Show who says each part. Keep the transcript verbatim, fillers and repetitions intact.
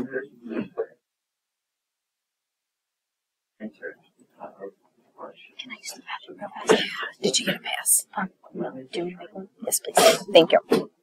Speaker 1: Can I use the bathroom real fast? Did you get a pass? Um, do you want to make one? Yes, please. Thank you.